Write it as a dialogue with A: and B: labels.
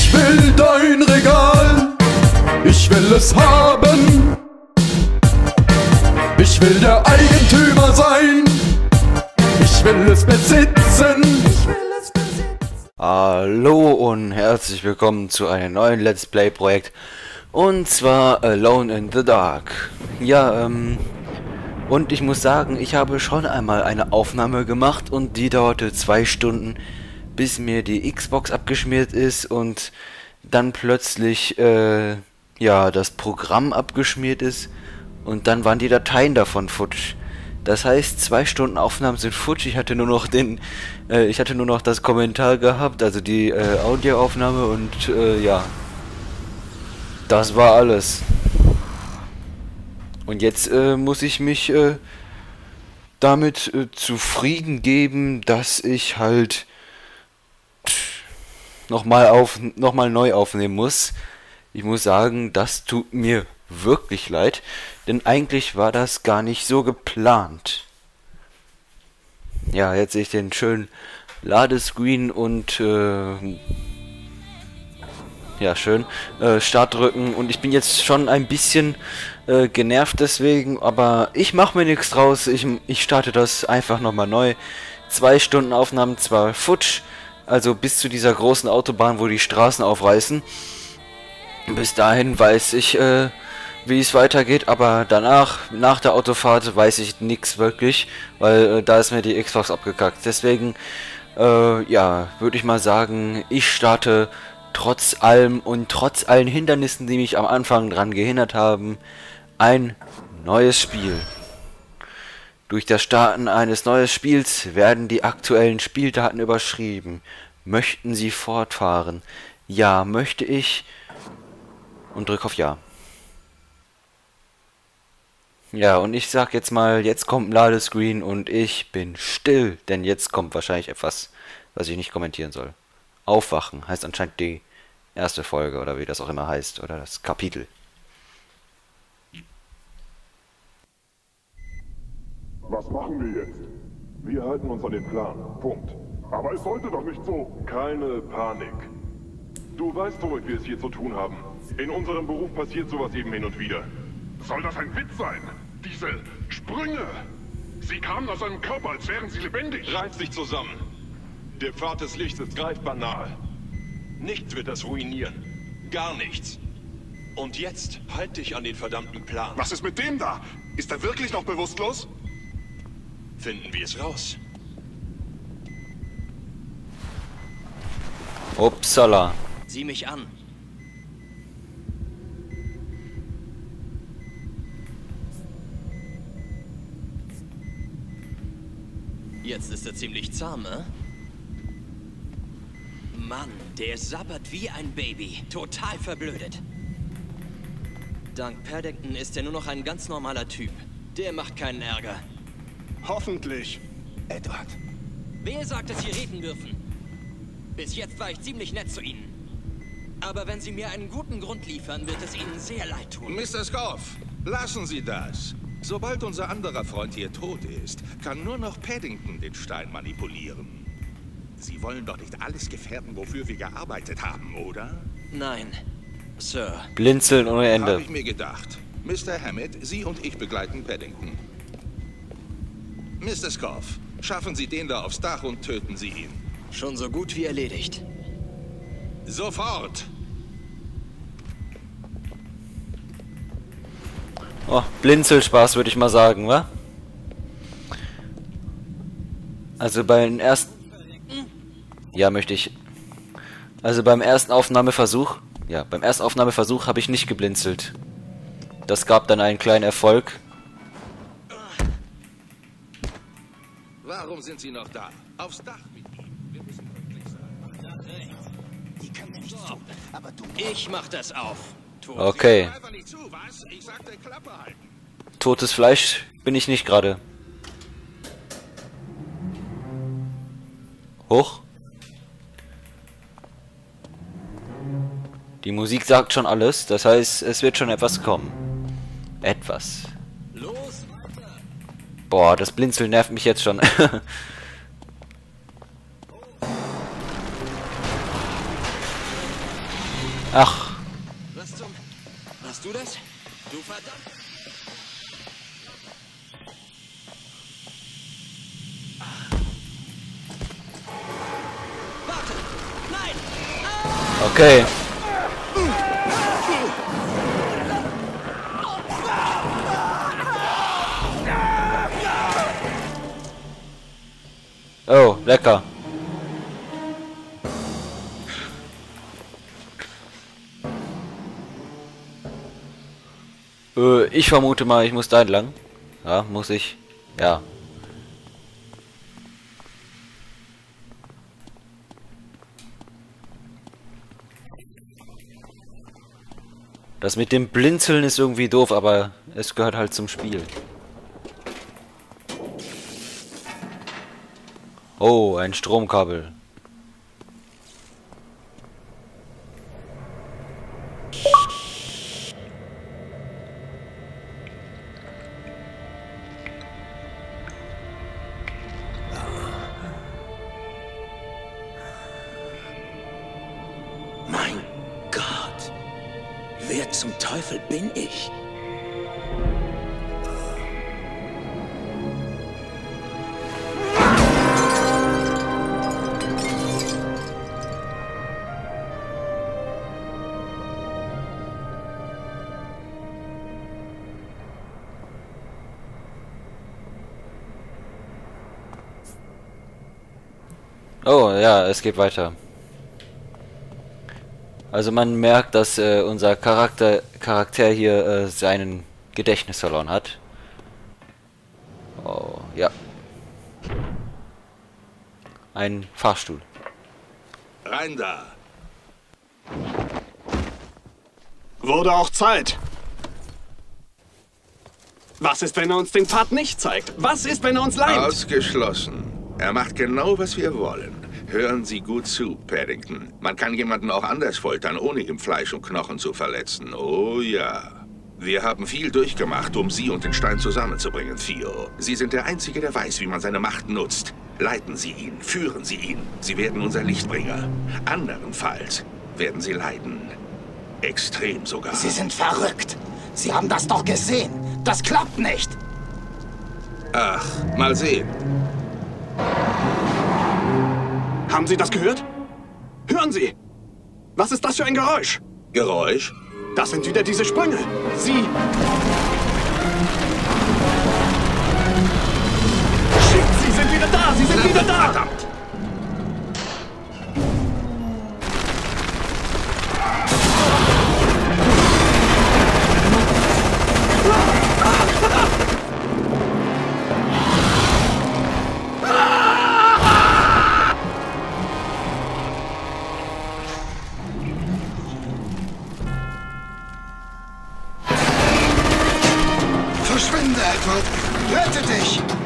A: Ich will dein Regal, ich will es haben. Ich will der Eigentümer sein, ich will es besitzen.
B: Hallo und herzlich willkommen zu einem neuen Let's Play Projekt, und zwar Alone in the Dark. Ja, und ich muss sagen, ich habe schon einmal eine Aufnahme gemacht und die dauerte 2 Stunden, bis mir die Xbox abgeschmiert ist und dann plötzlich, ja, das Programm abgeschmiert ist und dann waren die Dateien davon futsch. Das heißt, 2 Stunden Aufnahmen sind futsch. Ich hatte nur noch das Kommentar gehabt, also die Audioaufnahme, und ja, das war alles. Und jetzt muss ich mich damit zufrieden geben, dass ich halt nochmal neu aufnehmen muss. Ich muss sagen, das tut mir wirklich leid, denn eigentlich war das gar nicht so geplant. Ja, jetzt sehe ich den schönen Ladescreen und ja, schön, Start drücken, und ich bin jetzt schon ein bisschen genervt deswegen, aber ich mache mir nichts draus, ich starte das einfach nochmal neu. 2 Stunden Aufnahmen, zwar futsch, also bis zu dieser großen Autobahn, wo die Straßen aufreißen. Bis dahin weiß ich, wie es weitergeht, aber danach, nach der Autofahrt, weiß ich nichts wirklich, weil da ist mir die Xbox abgekackt. Deswegen, ja, würde ich mal sagen, ich starte trotz allem und trotz allen Hindernissen, die mich am Anfang dran gehindert haben, ein neues Spiel. Durch das Starten eines neuen Spiels werden die aktuellen Spieldaten überschrieben. Möchten Sie fortfahren? Ja, möchte ich. Und drück auf Ja. Ja, und ich sag jetzt mal, jetzt kommt ein Ladescreen und ich bin still, denn jetzt kommt wahrscheinlich etwas, was ich nicht kommentieren soll. Aufwachen heißt anscheinend die erste Folge, oder wie das auch immer heißt, oder das Kapitel.
C: Was machen wir jetzt? Wir halten uns an den Plan. Punkt. Aber es sollte doch nicht so. Keine Panik. Du weißt, womit wir es hier zu tun haben. In unserem Beruf passiert sowas eben hin und wieder.
D: Soll das ein Witz sein? Diese Sprünge! Sie kamen aus einem Körper, als wären sie lebendig.
E: Reiß dich zusammen. Der Pfad des Lichts ist greifbar nahe. Nichts wird das ruinieren. Gar nichts. Und jetzt halt dich an den verdammten Plan.
D: Was ist mit dem da? Ist er wirklich noch bewusstlos?
E: Finden wir es raus.
B: Upsala.
F: Sieh mich an. Jetzt ist er ziemlich zahm, Mann, der sabbert wie ein Baby. Total verblödet. Dank Paddington ist er nur noch ein ganz normaler Typ. Der macht keinen Ärger.
D: Hoffentlich.
F: Edward. Wer sagt, dass Sie reden dürfen? Bis jetzt war ich ziemlich nett zu Ihnen. Aber wenn Sie mir einen guten Grund liefern, wird es Ihnen sehr leid tun.
G: Mr. Scoff, lassen Sie das. Sobald unser anderer Freund hier tot ist, kann nur noch Paddington den Stein manipulieren. Sie wollen doch nicht alles gefährden, wofür wir gearbeitet haben, oder?
F: Nein, Sir.
B: Blinzeln ohne Ende.
G: Habe ich mir gedacht. Mr. Hammett, Sie und ich begleiten Paddington. Mr. Scoff, schaffen Sie den da aufs Dach und töten Sie ihn.
F: Schon so gut wie erledigt.
G: Sofort!
B: Oh, Blinzelspaß würde ich mal sagen, wa? Also beim ersten... Ja, möchte ich... Also beim ersten Aufnahmeversuch... Ja, beim ersten Aufnahmeversuch habe ich nicht geblinzelt. Das gab dann einen kleinen Erfolg.
G: Warum sind Sie noch da? Aufs Dach mit ihm. Wir müssen pünktlich sein.
F: Die können mir nicht zu, aber du... Ich mach das auf.
B: Okay.
G: Einfach nicht zu, was? Ich sagte Klappe halten.
B: Totes Fleisch bin ich nicht gerade. Hoch. Die Musik sagt schon alles, das heißt, es wird schon etwas kommen. Etwas.
F: Los, weiter.
B: Boah, das Blinzeln nervt mich jetzt schon. Ach.
F: Was zum... Warst du das? Du verdammt... Warte! Nein!
B: Okay. Oh, lecker. Ich vermute mal, ich muss da entlang. Ja, muss ich. Ja. Das mit dem Blinzeln ist irgendwie doof, aber es gehört halt zum Spiel. Oh, ein Stromkabel.
F: Mein Gott! Wer zum Teufel bin ich?
B: Oh, ja, es geht weiter. Also man merkt, dass unser Charakter hier seinen Gedächtnis verloren hat. Oh, ja. Ein Fahrstuhl.
G: Rein da.
H: Wurde auch Zeit. Was ist, wenn er uns den Pfad nicht zeigt? Was ist, wenn er uns leimt?
G: Ausgeschlossen. Er macht genau, was wir wollen. Hören Sie gut zu, Paddington. Man kann jemanden auch anders foltern, ohne ihm Fleisch und Knochen zu verletzen. Oh ja. Wir haben viel durchgemacht, um Sie und den Stein zusammenzubringen, Theo. Sie sind der Einzige, der weiß, wie man seine Macht nutzt. Leiten Sie ihn, führen Sie ihn. Sie werden unser Lichtbringer. Anderenfalls werden Sie leiden. Extrem sogar.
I: Sie sind verrückt. Sie haben das doch gesehen. Das klappt nicht.
G: Ach, mal sehen.
H: Haben Sie das gehört? Hören Sie! Was ist das für ein Geräusch?
G: Geräusch?
H: Das sind wieder diese Sprünge. Sie... Shit, Sie sind wieder da! Sie sind wieder da!
G: Verdammt!
I: Verschwinde, Edward! Rette dich!